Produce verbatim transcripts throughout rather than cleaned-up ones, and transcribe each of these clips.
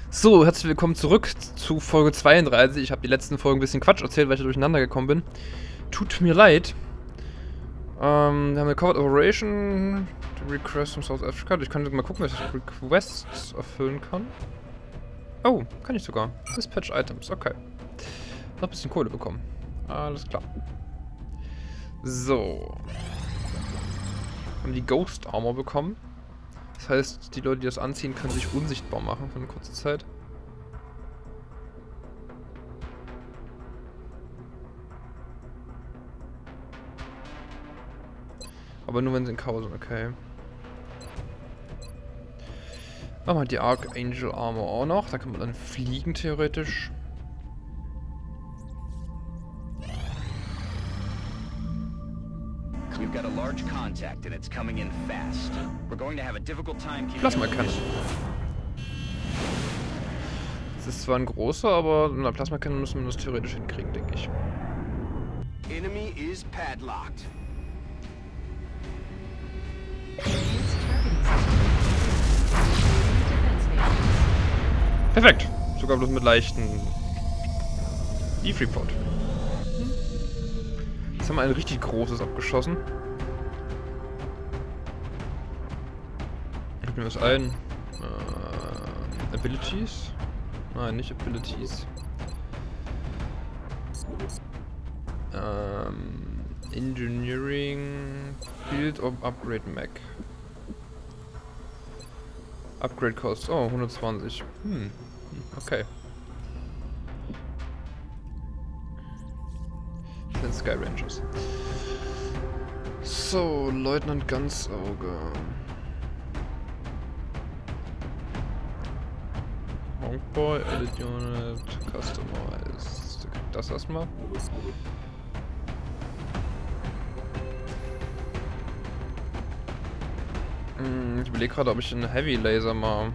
So, herzlich willkommen zurück zu Folge zweiunddreißig. Ich habe die letzten Folgen ein bisschen Quatsch erzählt, weil ich da durcheinander gekommen bin. Tut mir leid. Ähm, wir haben eine Covered Operation. Request from South Africa. Ich könnte mal gucken, was ich Requests erfüllen kann. Oh, kann ich sogar. Dispatch Items, okay. Noch ein bisschen Kohle bekommen. Alles klar. So. Haben die Ghost Armor bekommen. Das heißt, die Leute, die das anziehen, können sich unsichtbar machen für eine kurze Zeit. Aber nur wenn sie in K O sind, okay. Machen wir die Archangel Armor auch noch. Da kann man dann fliegen, theoretisch. We've got a large contact and it's coming in fast. We're going to have a difficult time keeping Plasma Cannon. Das ist zwar ein großer, aber in der Plasma Cannon müssen wir das theoretisch hinkriegen, denke ich. Enemy is padlocked. Perfekt. Sogar bloß mit leichten Eve Report. Jetzt haben wir ein richtig großes abgeschossen. Ich mir was ein. Äh, Abilities? Nein, nicht Abilities. Ähm, Engineering, Build of Upgrade Mech. Upgrade Cost, oh, hundertzwanzig. Hm, okay. Das sind Sky Rangers. So, Leutnant Ganzauge. Honkboy, Edit Unit, Customized. Das erstmal. Hm, ich überlege gerade, ob ich einen Heavy Laser mal.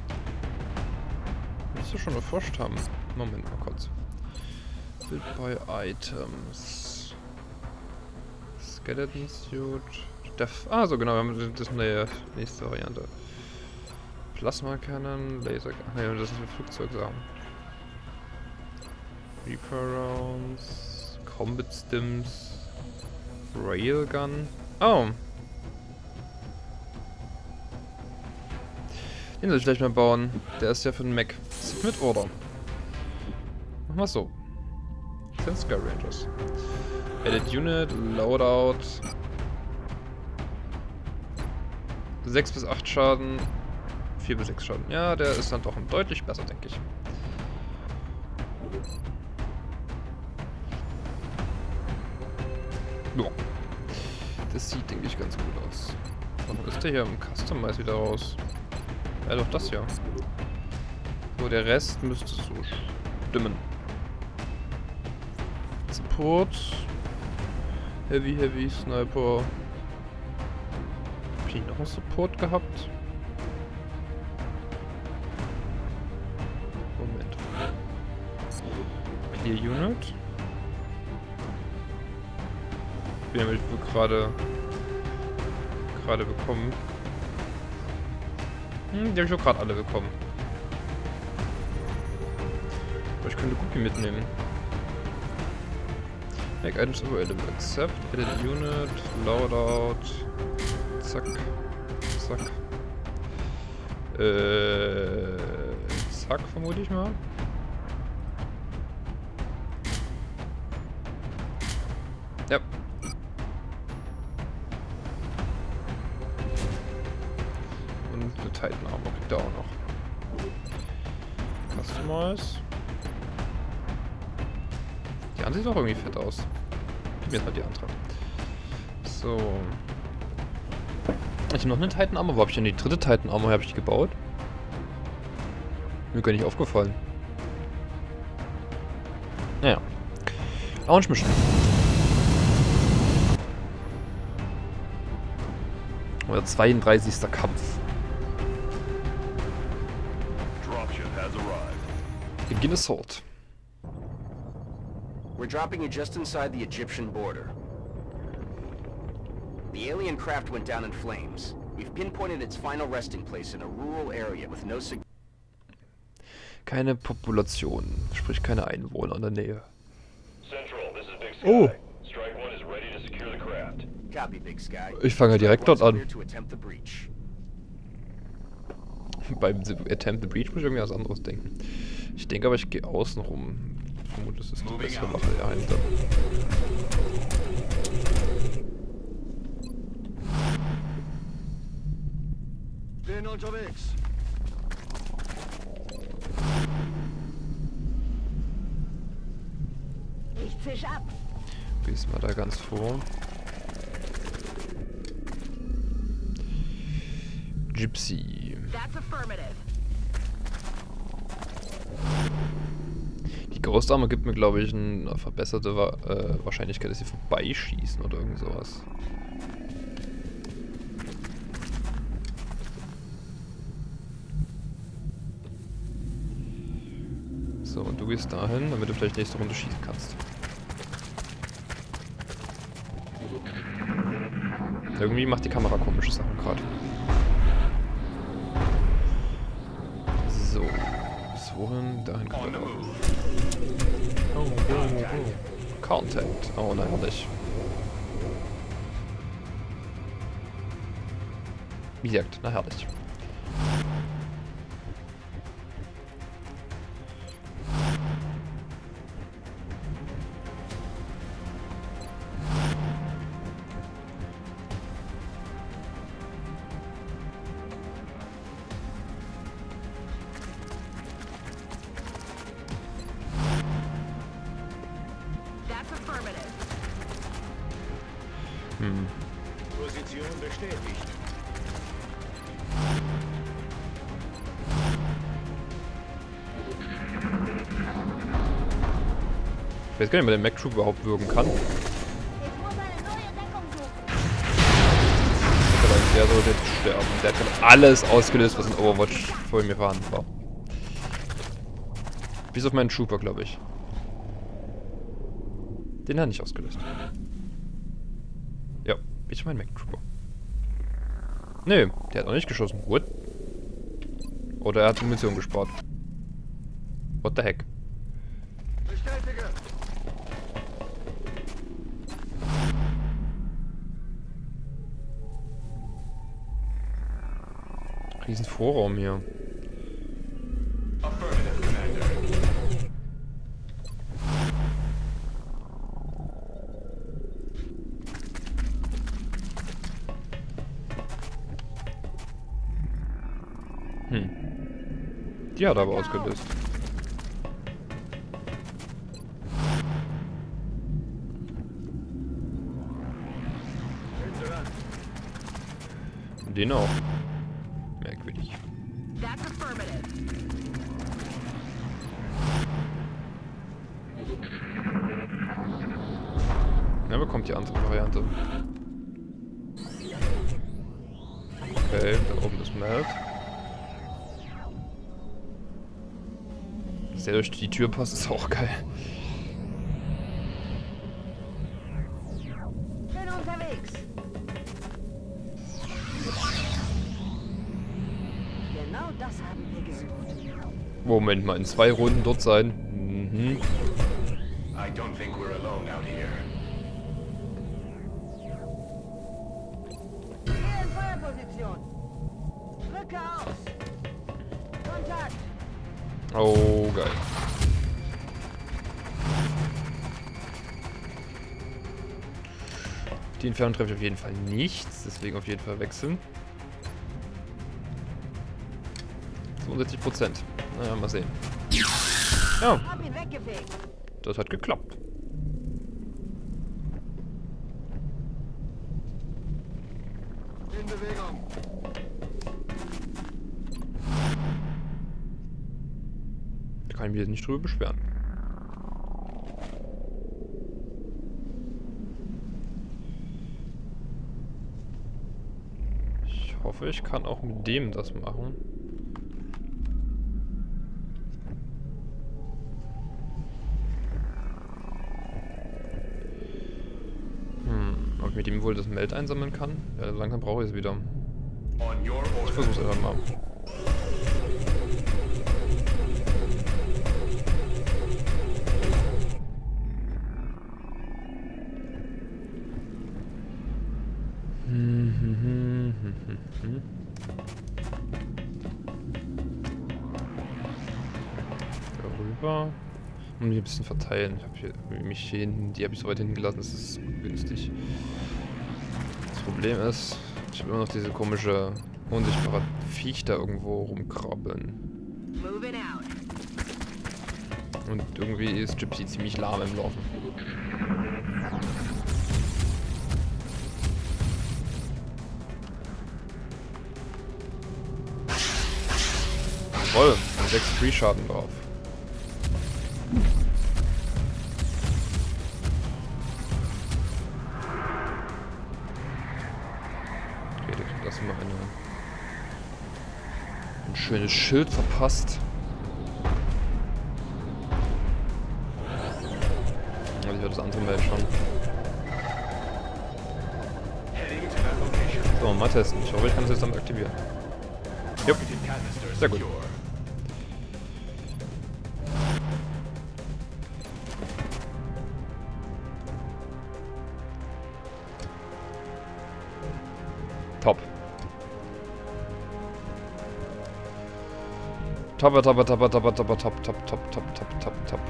Müsste schon erforscht haben. Moment mal kurz. Build by Items. Skeleton Suit. Def ah, so genau, wir haben das neue nächste Variante. Plasma Cannon, Laser. Ach nee, das ist ein Flugzeugsachen. Reaper Rounds. Combat Stims. Railgun. Oh! Den soll ich gleich mal bauen. Der ist ja für den Mech. Mit Order. Machen wir so. Das sind Sky Rangers. Edit Unit, Loadout. sechs bis acht Schaden. vier bis sechs Schaden. Ja, der ist dann doch deutlich besser, denke ich. Ja. Das sieht, denke ich, ganz gut aus. Warum ist der hier im Customize wieder raus? Ja, doch das hier. So, der Rest müsste so stimmen. Support. Heavy, Heavy, Sniper. Hab ich noch einen Support gehabt? Moment. Clear Unit. Den habe ich gerade gerade bekommen. Hm, die habe ich auch gerade alle bekommen. Aber ich könnte Guppy mitnehmen. Make items available. Accept. Edit Unit. Loadout. Zack. Zack. Äh. Zack, vermute ich mal. Ja. Und eine Titan Armor kriegt er auch noch. Customize. Die andere sieht auch irgendwie fett aus. Gib mir jetzt mal die andere. So. Ich habe noch eine Titan Armor. Wo habe ich denn die dritte Titan Armor? Habe ich die gebaut? Mir gar nicht aufgefallen. Naja. Launch Mission. Oder zweiunddreißigster Kampf. Begin Assault. We're dropping you just inside the Egyptian border. The alien craft went down in flames. We've pinpointed its final resting place in a rural area with no sig- Keine Population, sprich keine Einwohner in der Nähe. Central, this is Big Sky. Oh. Strike One is ready to secure the craft. Copy, Big Sky. Ich fange direkt dort an. Clear to attempt the breach. Beim Attempt the Breach muss ich irgendwie was anderes denken. Ich denke aber, ich gehe außen rum. Ich vermute, das ist die bessere Variante. Bin unterwegs. Ich fisch ab. Bis mal da ganz vor. Gypsy. That's affirmative. Die Ghost Armor gibt mir, glaube ich, eine verbesserte Wa äh, Wahrscheinlichkeit, dass sie vorbeischießen oder irgend sowas. So, und du gehst dahin, damit du vielleicht nächste Runde schießen kannst. Irgendwie macht die Kamera komische Sachen gerade. So. Bis wohin? Dahin kommt er. Oh, oh, oh. Contact. Oh nein, nicht. Wie gesagt, na herrlich. Hm. Position bestätigt. Ich weiß gar nicht, ob der Mac Troop überhaupt wirken kann. Ich muss eine neue Deckung suchen. Der sollte jetzt sterben. Der hat gerade alles ausgelöst, was in Overwatch vor mir vorhanden war. Bis auf meinen Trooper, glaube ich. Den hat er nicht ausgelöst. Ja, bis auf meinen Mac Trooper. Nö, der hat auch nicht geschossen. What? Oder er hat Munition gespart. What the heck? Bestätige. Riesen Vorraum hier. Affirmative, Commander. Hm. Die hat er aber ausgelöst. Den auch. Merkwürdig. That's affirmative. Na, bekommt die andere Variante. Okay, da oben ist Melt. Dass der durch die Tür passt, ist auch geil. Bin unterwegs. Genau das haben wir gesucht. Moment mal, in zwei Runden dort sein. Mhm. I don't think we're alone out here. Hier in Feuerposition. Rücke aus. Kontakt. Oh, geil. Die Entfernung treffe ich auf jeden Fall nichts, deswegen auf jeden Fall wechseln. zweiundsechzig Prozent. Naja, mal sehen. Ja, Hab ihn weggefegt. das hat geklappt. In Bewegung. Da kann ich mich jetzt nicht drüber beschweren. Ich hoffe, ich kann auch mit dem das machen. Hm, ob ich mit dem wohl das Meld einsammeln kann? Ja, langsam brauche ich es wieder. On your Ich order. versuch's einfach mal. Hm. Darüber. Und hier ein bisschen verteilen. Ich habe hier mich hier hinten, die habe ich so weit hinten gelassen, das ist günstig. Das Problem ist, ich habe immer noch diese komische, unsichtbare Viech da irgendwo rumkrabbeln. Move it out. Und irgendwie ist Gypsy ziemlich lahm im Laufen. Toll, sechs Free-Schaden drauf. Okay, der kriegt erstmal eine, ein schönes Schild verpasst. Also ich höre das andere Mal schon. So, mal testen. Ich hoffe, ich kann das jetzt dann aktivieren. Jupp. Sehr gut. Top. Top, top, top, top, top, top, top, top, top, top, top, top, top.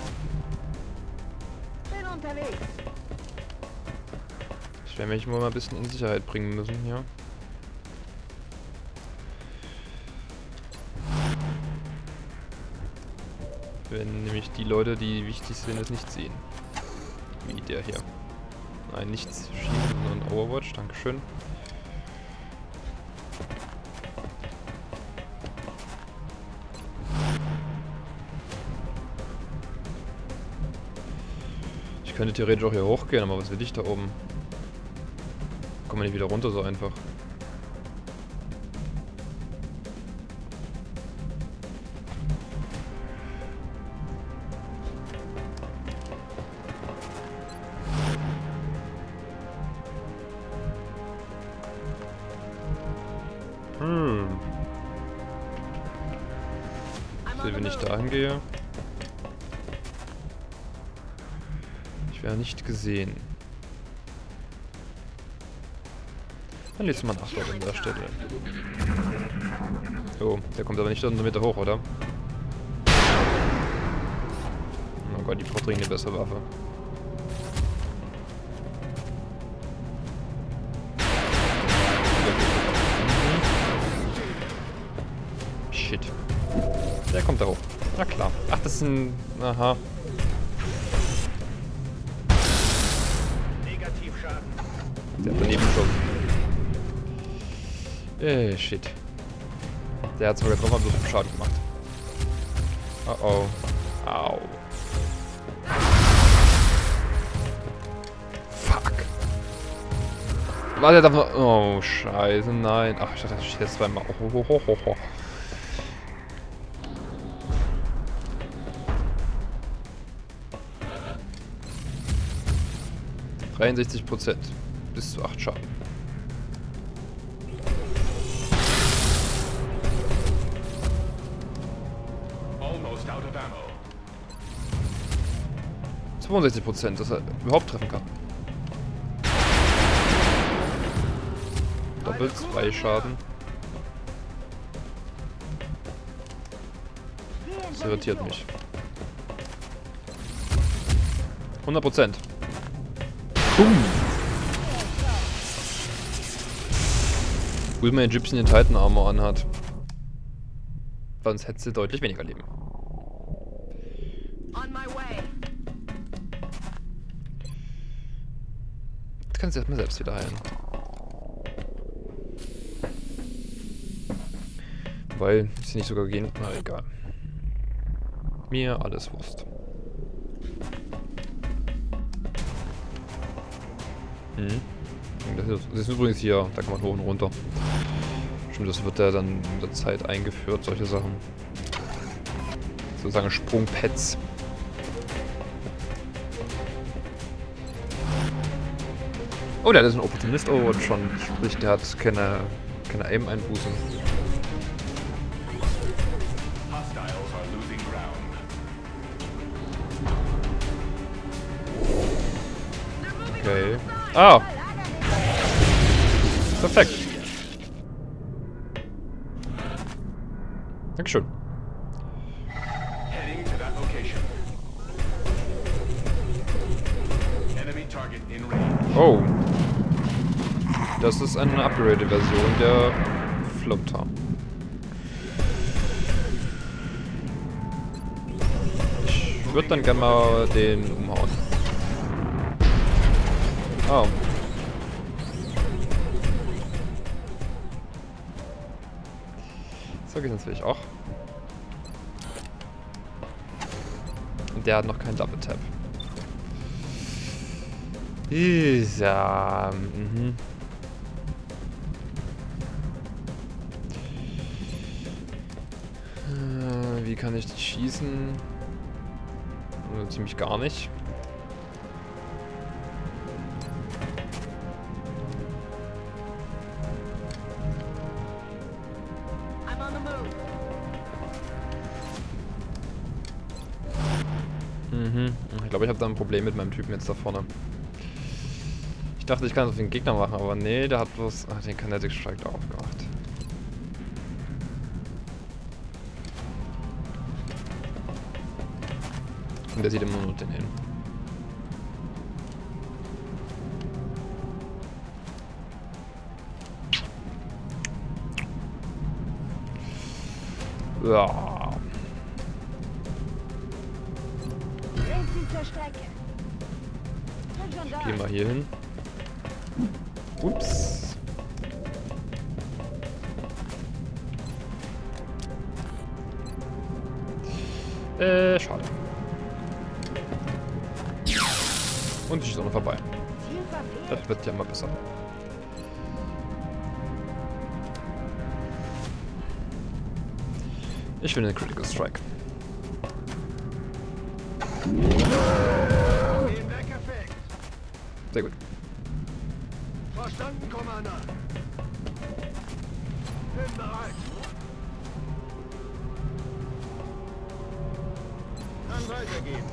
Bin unterwegs. Ich werde mich mal ein bisschen in Sicherheit bringen müssen hier. Wenn nämlich die Leute, die wichtig sind, es nicht sehen. Wie der hier. Nein, nichts schießen, sondern Overwatch. Dankeschön. Ich könnte theoretisch auch hier hochgehen, aber was will ich da oben? Kommen wir nicht wieder runter so einfach. Hm. So, wenn ich dahin gehe. Ich werde nicht gesehen. Dann lädst du mal nach dort an der Stelle. Oh, der kommt aber nicht hundert Meter hoch, oder? Oh Gott, die braucht dringend eine bessere Waffe. Shit. Der kommt da hoch. Na klar. Ach, das ist ein... Aha. Der hat daneben schon. Äh, shit. Der hat sogar drauf so viel Schaden gemacht. Oh oh. Au. Fuck. Warte, der darf noch... Oh, scheiße, nein. Ach, ich dachte, das steht jetzt zweimal. Oh, oh, oh, oh, oh. dreiundsechzig Prozent. Bis zu acht Schaden. zweiundsechzig Prozent, dass er überhaupt treffen kann. Doppelt zwei Schaden. Das irritiert mich. hundert Prozent. Boom. Gut, mein Egyptian den Titan Armor anhat. Sonst hätte sie deutlich weniger Leben. On my way. Jetzt kannst du erstmal selbst wieder heilen. Weil sie nicht sogar gehen. Na egal. Mir alles Wurst. Mhm. Das ist, das ist übrigens hier, da kann man hoch und runter. Stimmt, das wird ja dann in der Zeit eingeführt, solche Sachen. Sozusagen Sprungpads. Oh, der ist ein Opportunist. Oh, und schon. Sprich, der hat keine, keine Aim-Einbußen. Okay. Ah! Perfekt. Dankeschön. Heading to that location. Enemy target in range. Oh. Das ist eine upgraded Version der Floater. Ich würde dann gerne mal den umhauen. Oh. So geht es natürlich auch. Und der hat noch keinen Double Tap. Isa. Mhm. Äh, wie kann ich die schießen? Äh, ziemlich gar nicht. I'm on the move. Mhm. Ich glaube, ich habe da ein Problem mit meinem Typen jetzt da vorne. Ich dachte, ich kann es auf den Gegner machen, aber nee, der hat bloß... Ach, den Kinetic Strike da aufgemacht. Und der sieht immer nur den hin. Ja. Drängt zur Strecke. Bin schon da. Gehen wir hier hin. Ups. Äh, schade. Und ich ist auch noch vorbei. Ziel verfehlt. Das wird ja mal besser. Ich will einen Critical Strike. Sehr gut. Verstanden, Commander. Bin bereit. Kann weitergehen.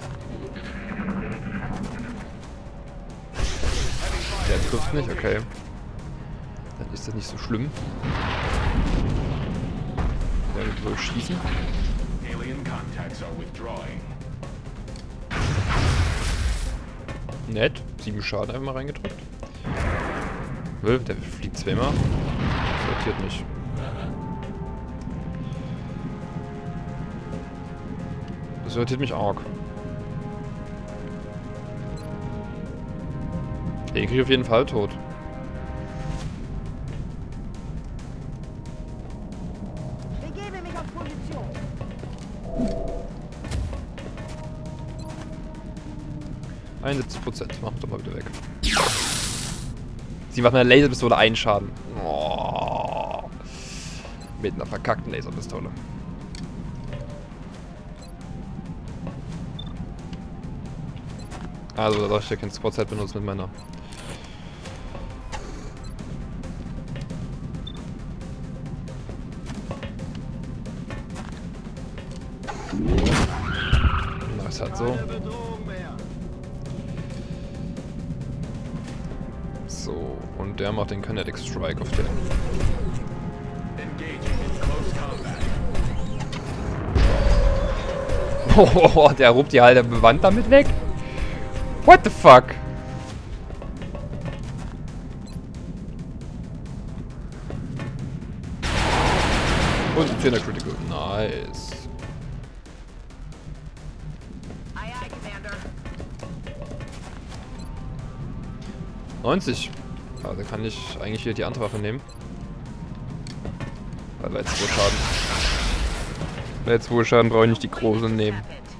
Der trifft nicht, okay. Dann ist das nicht so schlimm. Der wird wohl schießen. Alien contacts are withdrawing. Nett. Sieben Schaden einfach mal reingedrückt. Der fliegt zweimal. Das sortiert nicht. Das sortiert mich arg. Den kriege ich auf jeden Fall tot. Begebe mich auf Position. einundsiebzig Prozent. Mach doch mal wieder weg. Sie macht mit einer Laserpistole einen Schaden. Oh. Mit einer verkackten Laserpistole. Also, da darf ich ja kein Squad-Set benutzen mit meiner. Na, ist halt so. So, und der macht den Kinetic Strike auf den. Engaging in close combat. Oh, der rupt die halbe Wand damit weg? What the fuck? Und ein vierter Critical. Nice. Aye, aye, Commander. neunzig. Also kann ich eigentlich hier die andere Waffe nehmen. Weil jetzt zwei Schaden. Bei zwei Schaden brauche ich nicht die große nehmen.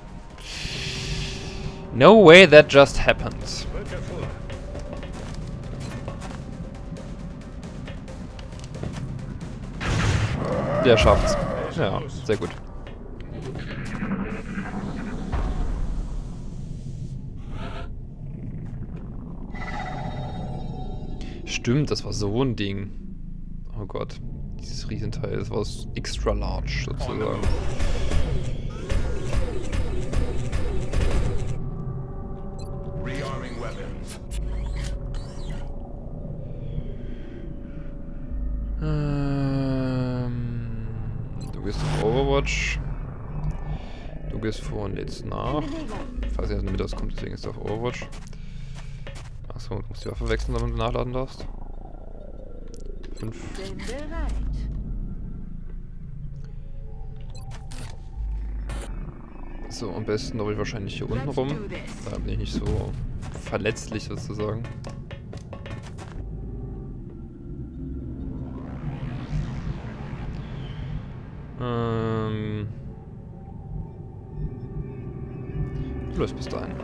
No way that just happened. Der schafft's. Ja, sehr gut. Stimmt, das war so ein Ding. Oh Gott. Dieses Riesenteil, das war das extra large sozusagen. Rearming weapons. Ähm, du Du gehst auf Overwatch. Du gehst vor und lädst nach. Falls er in der Mitte kommt, deswegen ist er auf Overwatch. Achso, du musst die Waffe wechseln, damit du nachladen darfst. fünf. Bin bereit. So, am besten glaube ich wahrscheinlich hier unten rum. Da bin ich nicht so verletzlich sozusagen. Ähm. Du läufst bis dahin.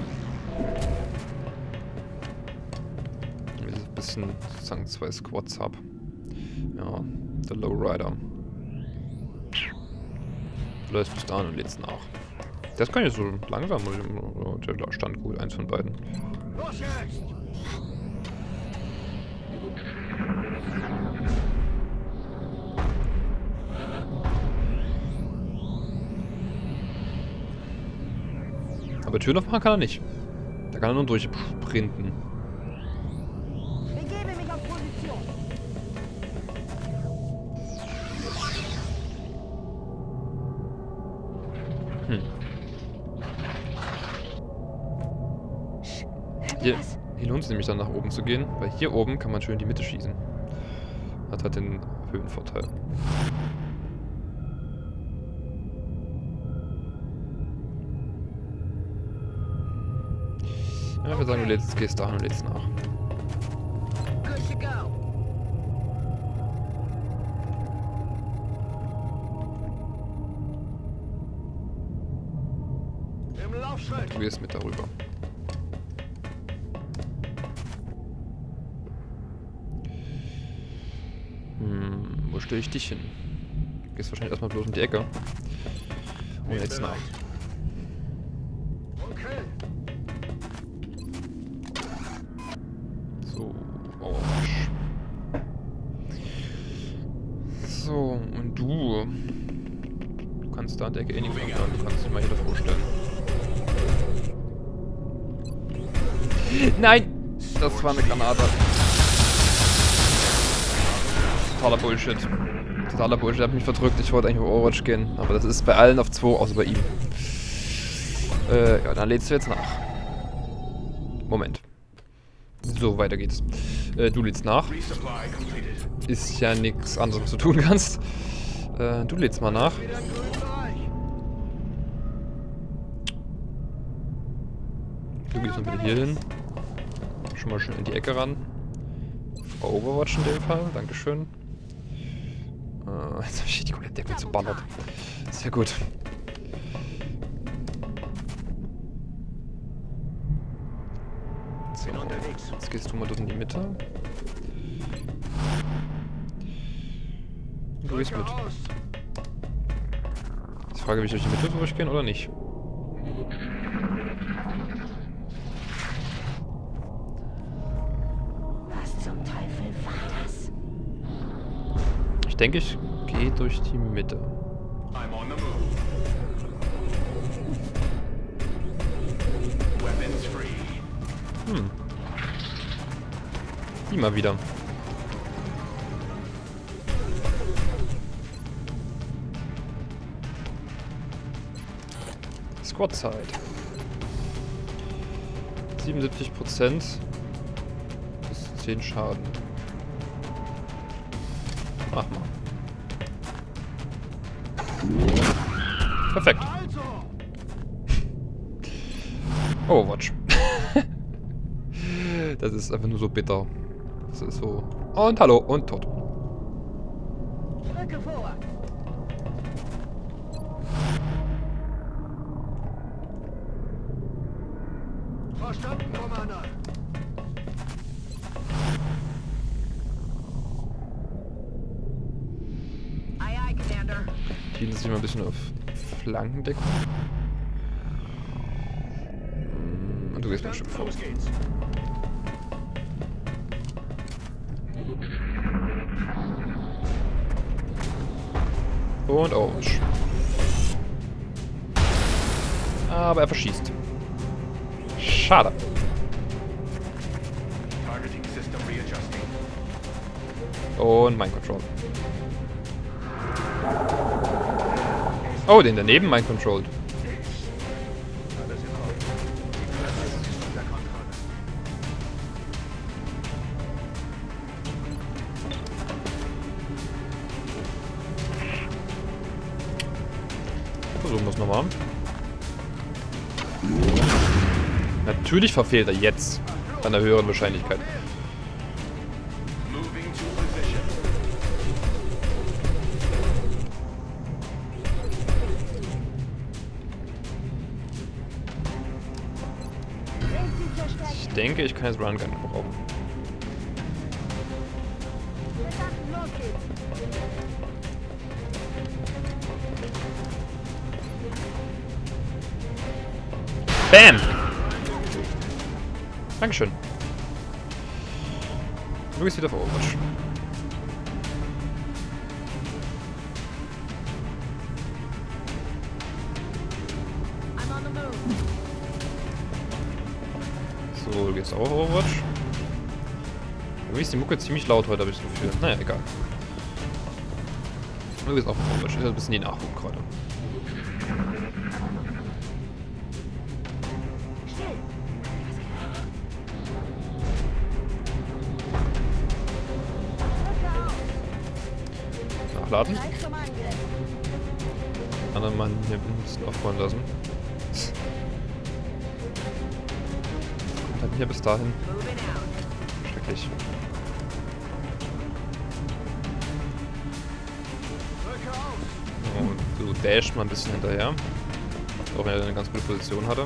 Damit ich ein bisschen sozusagen zwei Squads habe. Ja, der Lowrider. Du läufst bis dahin und lädst nach. Das kann ich so langsam, der stand gut, eins von beiden. Los jetzt! Aber Türen aufmachen kann er nicht. Da kann er nur durchsprinten. Begebe mich auf Position. Hm. Hier, hier lohnt es nämlich dann nach oben zu gehen, weil hier oben kann man schön in die Mitte schießen. Hat halt den Höhenvorteil. Ja, ich würde sagen, du lädst, gehst da und lädst nach. Good to go. Im Laufschritt! Du gehst mit darüber. Hm, wo stelle ich dich hin? Du gehst wahrscheinlich erstmal bloß um die Ecke. Und jetzt nach. Okay. So, Orange. So, und du. Du kannst da an der Ecke eh nichts machen, du kannst dich mal hier davor stellen. Nein! Das war eine Granate. Totaler Bullshit. Totaler Bullshit, hat mich verdrückt. Ich wollte eigentlich auf Overwatch gehen, aber das ist bei allen auf zwei, außer bei ihm. Äh, ja, dann lädst du jetzt nach. Moment. So, weiter geht's. Äh, du lädst nach. Resupply completed. Ist ja nichts anderes, was du tun kannst. Äh, du lädst mal nach. Wieder im grünen Bereich. Du gehst mal bitte hier hin. Schon mal schön in die Ecke ran. Overwatch in dem Fall, dankeschön. Äh, jetzt habe ich die komplette Deckung zerballert. Sehr gut. So, jetzt gehst du mal dort in die Mitte. Du gehst mit. Aus. Ich frage, will ich durch die Mitte durchgehen oder nicht? Was zum Teufel war das? Ich denke, ich gehe durch die Mitte. I'm on the move. Weapons free. Hm. Die mal wieder. Squad-Zeit. siebenundsiebzig Prozent bis zehn Schaden. Mach mal. Perfekt. Also! Overwatch. Das ist einfach nur so bitter. Das ist so. Und hallo und tot. Drücke vor. Verstanden, Commander. Aye, aye, Commander. Hielten sich mal ein bisschen auf Flankendeckung. Mm, Und du gehst mal ein Stück vor. Los geht's. Und Orange. Aber er verschießt. Schade. Targeting system readjusting. Und mein Control. Oh, den daneben mein controlled. Alles in Ordnung. Die Klasse ist unter Kontrolle. Versuchen wir es nochmal. Natürlich verfehlt er jetzt. Bei einer höheren Wahrscheinlichkeit. Moving to position. Ich denke, ich kann jetzt Run Gun gebrauchen. Los geht's. Bam! Dankeschön. Du bist wieder auf Overwatch. I'm on the move. So, du gehst auch auf Overwatch. Irgendwie ist die Mucke ziemlich laut heute, habe ich das Gefühl. Naja, egal. Du gehst auch auf Overwatch. Ist ein bisschen die Nachguck gerade. Still. Nachladen. Gleich zum Angriff. Anderen Mann hier ein bisschen aufräumen lassen. Kommt halt hier bis dahin. Moving out. Schrecklich. Rücke aus. Oh, so dasht mal ein bisschen hinterher. Auch wenn er eine ganz gute Position hatte.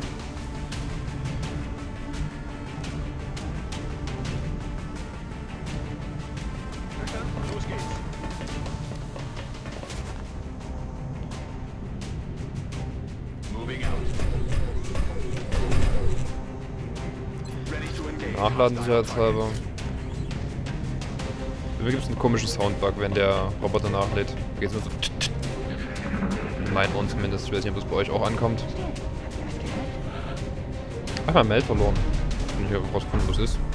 Verstanden? Los geht's. Moving out. Ready to engage. Nachladen sicherheitshalber. Mir gibt es einen komischen Soundbug, wenn der Roboter nachlädt. Geht's nur so. Meinen Ohren zumindest. Ich weiß nicht, ob das bei euch auch ankommt. Ich hab mein Mail verloren. Bin ich rausgefunden, was ist.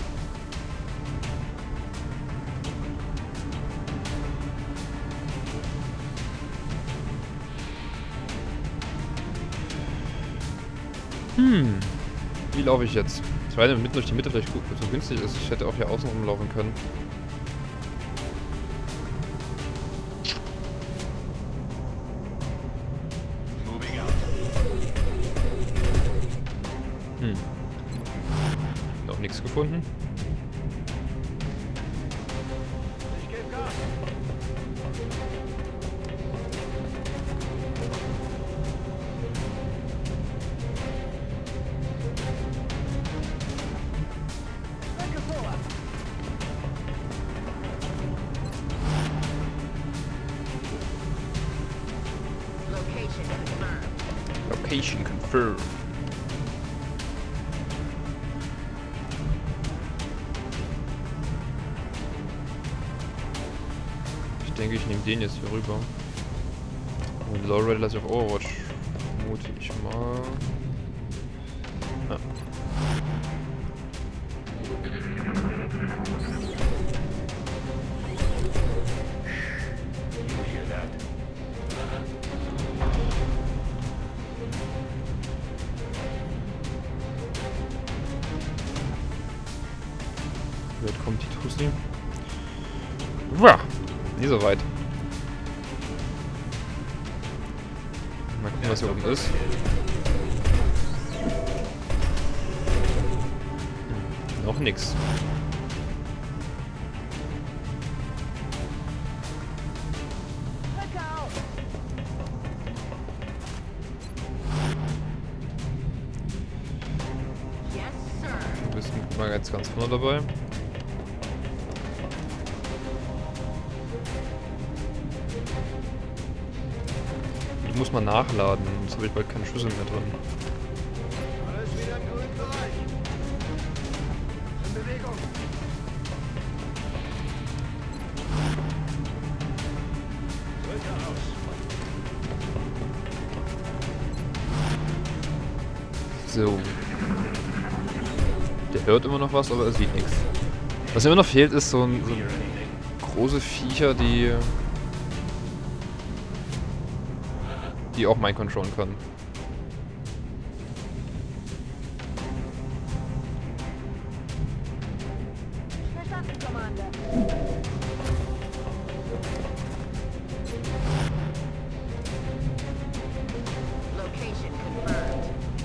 Hm. Wie laufe ich jetzt? Ich weiß nicht, mitten durch die Mitte vielleicht gut, so günstig ist. Ich hätte auch hier außen rumlaufen können. Moving out. Hm. Noch nichts gefunden. Ich gebe Gas. Rücke vor. Location confirmed. Location confirmed. Ich denke, ich nehme den jetzt hier rüber. Und Lowrider lasse ich auf Overwatch. Vermute ich mal. Ja. Hear that? Jetzt kommt die Tussi. Wah! Nie so weit. Mal gucken, was hier oben ist. Hm, noch nix. Rücke auf. Yes, sir. Du bist mal jetzt ganz vorne dabei. Ich muss mal nachladen, sonst habe ich bald keine Schlüssel mehr drin. Alles wieder im grünen Bereich. In Bewegung. Rücke aus. So. Der hört immer noch was, aber er sieht nichts. Was immer noch fehlt, ist so ein, so ein große Viecher, die die auch mind controllen können. Verstanden, Commander. Location confirmed.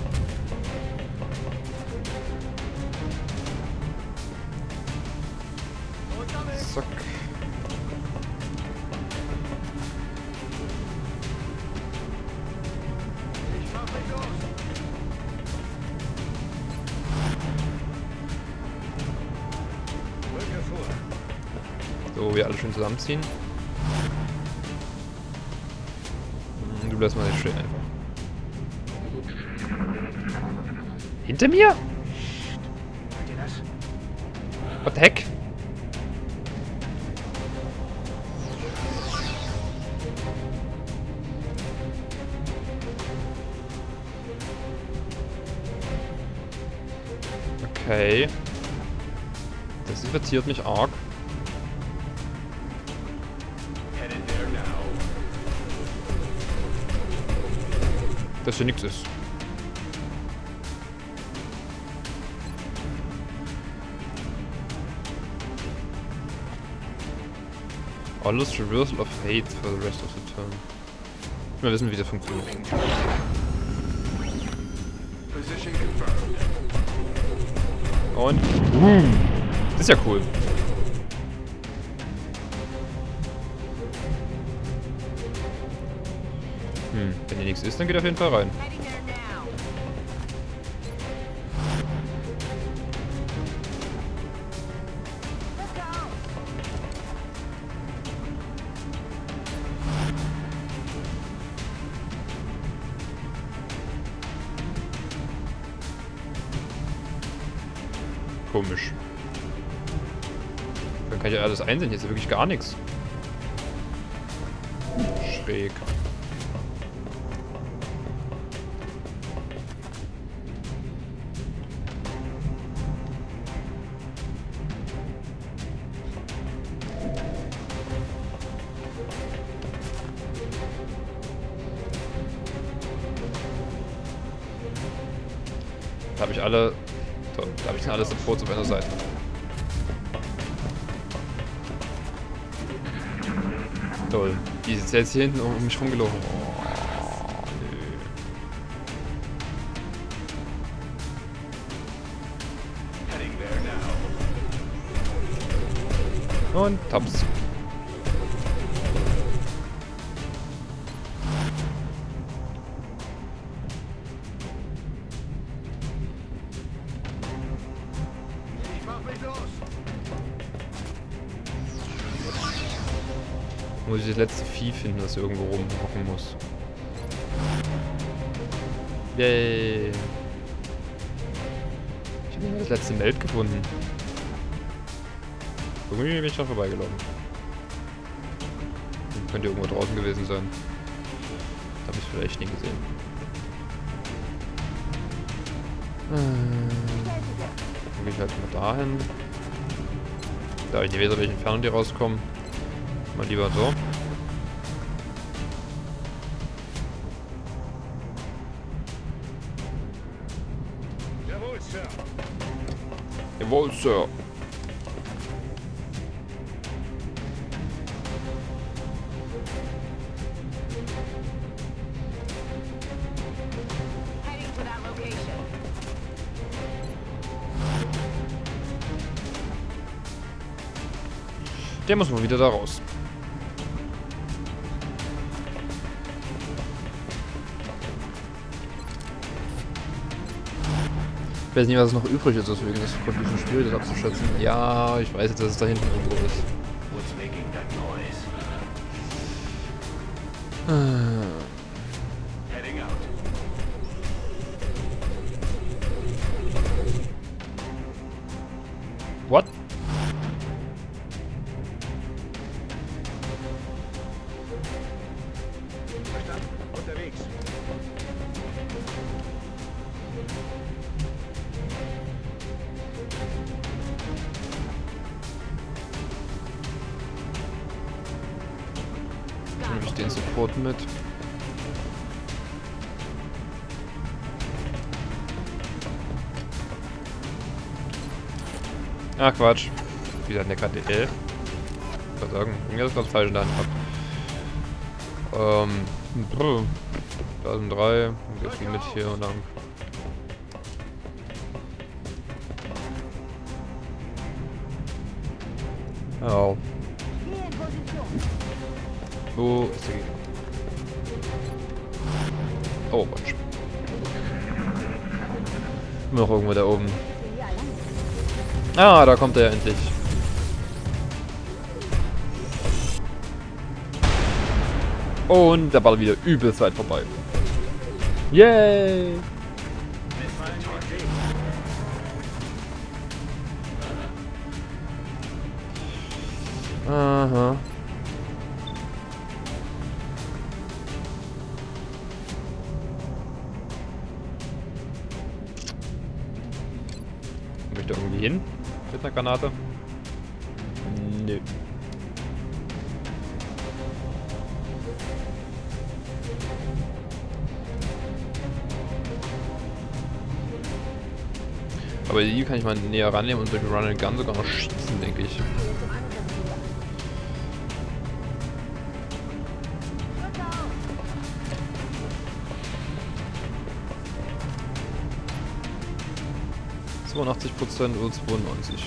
Zack. Ich mach mich los. Rücke vor. So, wir alle schön zusammenziehen. Hm, Du bleibst mal nicht stehen einfach. Hinter mir? Hört ihr das? What the heck? Okay. Das irritiert mich arg. Headed there now. Dass hier nichts ist. Alles Reversal of Fate for the rest of the turn. Ich will mal wissen, wie das funktioniert. Position confirmed. Und. Uh, das ist ja cool. Hm, wenn hier nichts ist, dann geht auf jeden Fall rein. Heading there now. Let's go. Komisch. Dann kann ich ja alles einsehen. Hier ist ja wirklich gar nichts. Schräg. Da habe ich alle. Toll, da habe ich dann alle Supports auf einer Seite. Toll. Die ist jetzt hier hinten um mich rumgelaufen. Oh, Heading there now. nö. Und taps. Ich mach mich los. Muss ich das letzte Vieh finden, das irgendwo rumhocken muss. Yay. Ich habe nicht mehr das letzte Meld gefunden. Irgendwie bin ich da vorbeigelaufen. Hm, könnte irgendwo draußen gewesen sein. Habe ich vielleicht nie gesehen. Dann gehe ich halt mal dahin. Da ich nicht weiß, welche Entfernung die rauskommen. Mal lieber so. Jawohl, Sir. Jawohl, Sir. Heading to that location. Der muss mal wieder da raus. Ich weiß nicht, was noch übrig ist, deswegen ist es ein bisschen schwierig, das abzuschätzen. Ja, ich weiß jetzt, dass es da hinten irgendwo ist. What's making that noise? Ah. Heading out. What? Verstanden? Unterwegs. Nehme ich den Support mit. Ach Quatsch. Wieder eine K D L. Ich würde sagen, irgendwie ist das falsch in der Hand gehabt. Ähm. Brr. Da sind drei. Dann geht's die mit hier lang. Oh. Wo ist der Gegner? Oh, Quatsch. Noch irgendwo da oben. Ah, da kommt er endlich. Und der Ball wieder übelst weit vorbei. Yay! Aha. Möchte irgendwie hin mit einer Granate? Nö. Aber die kann ich mal näher rannehmen und durch Run and Gun sogar noch schießen, denke ich. zweiundachtzig Prozent oder zweiundneunzig.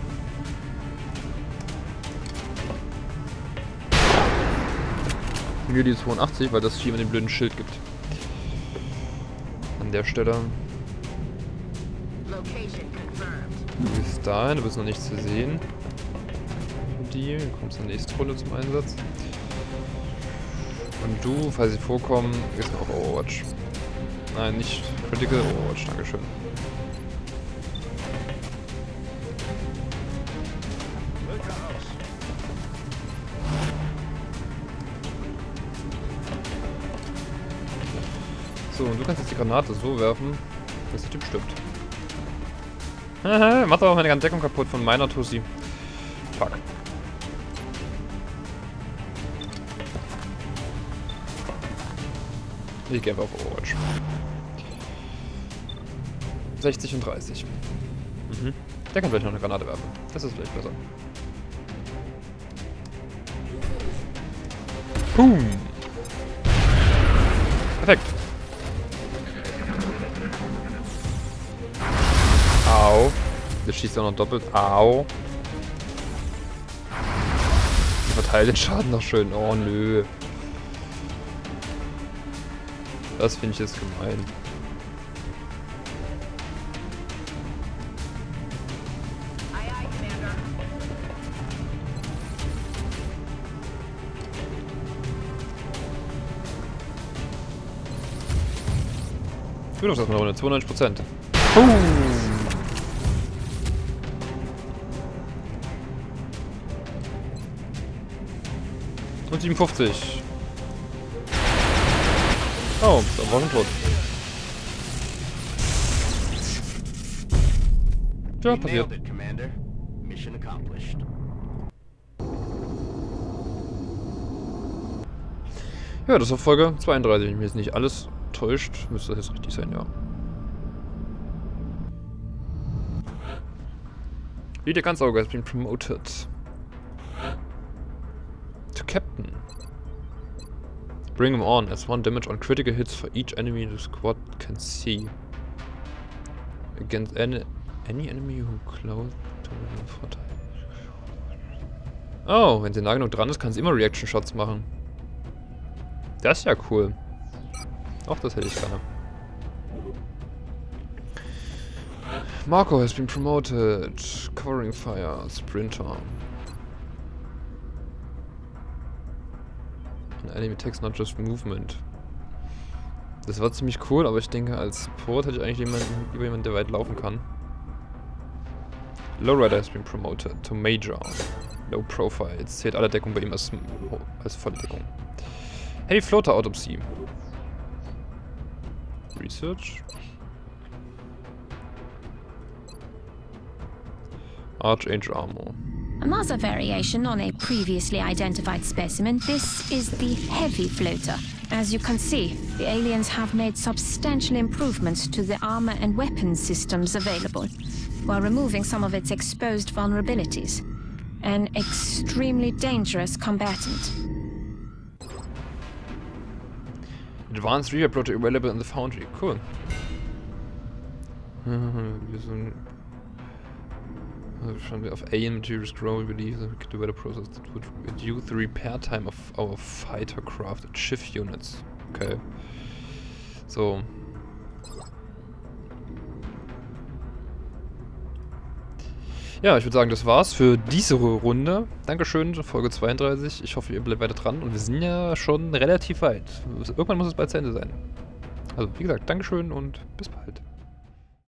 Hier die zweiundachtzig, weil das hier mit dem blöden Schild gibt. An der Stelle. Du bist dahin, du bist noch nicht zu sehen. Die, du kommst in der nächsten Runde zum Einsatz. Und du, falls sie vorkommen, gehst du auf Overwatch. Nein, nicht Critical Overwatch, dankeschön. So, und du kannst jetzt die Granate so werfen, dass der Typ stirbt. Haha, macht aber meine ganze Deckung kaputt von meiner Tussi. Fuck. Ich gehe einfach auf Overwatch. sechzig und dreißig. Mhm. Der kann vielleicht noch eine Granate werfen. Das ist vielleicht besser. Boom! Perfekt. Au. Der schießt auch noch doppelt. Au. Ich verteile den Schaden noch schön. Oh nö. Das finde ich jetzt gemein. Für doch das mal eine Runde. zweiundneunzig Prozent. Boom. Und siebenundfünfzig. Oh, da war schon tot. Ja, passiert. Ja, das war Folge zweiunddreißig. Wenn mich jetzt nicht alles täuscht, müsste das jetzt richtig sein, ja. Leader Gunsauger has been promoted to Captain. Bring him on, as one damage on critical hits for each enemy the squad can see. Against any, any enemy who close to the Vorteil. Oh, wenn sie nah genug dran ist, kann sie immer Reaction Shots machen. Das ist ja cool. Auch das hätte ich gerne. Marco has been promoted. Covering fire, Sprinter. Enemy text, not just movement. Das war ziemlich cool, aber ich denke, als Support hätte ich eigentlich jemanden, über jemanden, der weit laufen kann. Lowrider has been promoted to Major. Low Profile. Jetzt zählt alle Deckung bei ihm als, als volle Deckung. Heavy Floater Autopsie. Research. Archangel Armor. Another variation on a previously identified specimen, this is the heavy floater. As you can see, the aliens have made substantial improvements to the armor and weapons systems available, while removing some of its exposed vulnerabilities. An extremely dangerous combatant. Advanced Reaper project available in the Foundry. Cool. Wir sind of alien materials grow, we believe that we could develop a process that would reduce the repair time of our fighter crafted shift units. Okay. So. Ja, ich würde sagen, das war's für diese Runde. Dankeschön, Folge zweiunddreißig. Ich hoffe, ihr bleibt weiter dran und wir sind ja schon relativ weit. Irgendwann muss es bald zu Ende sein. Also, wie gesagt, Dankeschön und bis bald.